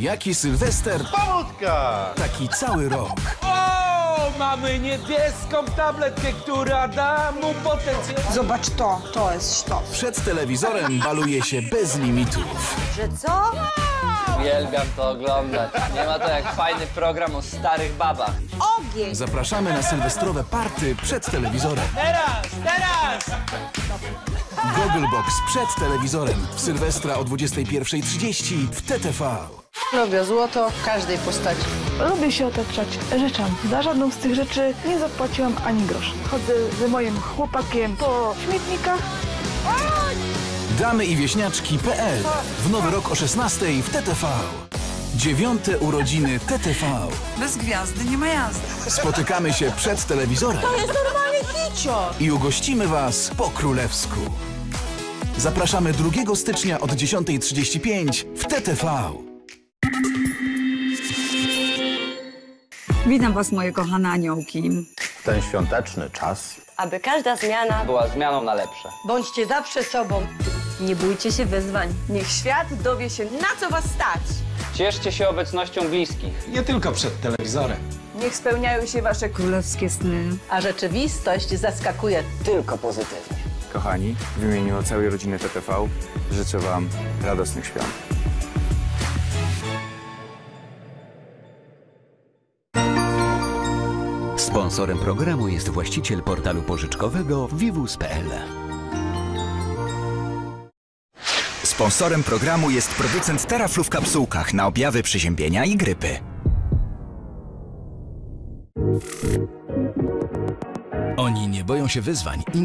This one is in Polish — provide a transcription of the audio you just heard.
Jaki Sylwester, Powódka! taki cały rok. O, mamy niebieską tabletkę, która da mu potencjał. Zobacz to jest sztos. Przed telewizorem baluje się bez limitów. Że co? Uwielbiam to oglądać. Nie ma to jak fajny program o starych babach. Ogień! Zapraszamy na sylwestrowe party przed telewizorem. Teraz! Gogglebox przed telewizorem. W Sylwestra o 21:30 w TTV. Lubię złoto w każdej postaci. Lubię się otaczać rzeczami. Za żadną z tych rzeczy nie zapłaciłam ani grosz. Chodzę z moim chłopakiem po śmietnikach. Damy i wieśniaczki.pl. W nowy rok o 16:00 w TTV. 9. urodziny TTV. Bez gwiazdy nie ma jazdy. Spotykamy się przed telewizorem. To jest normalny kicior! I ugościmy Was po królewsku. Zapraszamy 2 stycznia od 10:35 w TTV. Witam Was, moje kochane aniołki. Ten świąteczny czas Aby każda zmiana Była zmianą na lepsze. bądźcie zawsze sobą. Nie bójcie się wyzwań. Niech świat dowie się, na co was stać. Cieszcie się obecnością bliskich. Nie tylko przed telewizorem. Niech spełniają się wasze Królewskie sny. A rzeczywistość zaskakuje tylko pozytywnie. Kochani, w imieniu całej rodziny TTV życzę Wam radosnych świąt. Sponsorem programu jest właściciel portalu pożyczkowego Vivus.pl. Sponsorem programu jest producent Teraflu w kapsułkach na objawy przeziębienia i grypy. Oni nie boją się wyzwań.